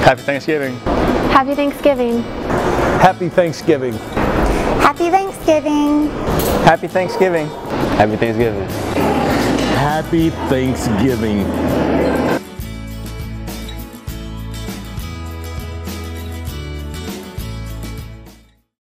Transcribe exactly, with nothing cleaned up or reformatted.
Happy Thanksgiving. Happy Thanksgiving. Happy Thanksgiving. Happy Thanksgiving. Happy Thanksgiving. Happy Thanksgiving. Happy Thanksgiving.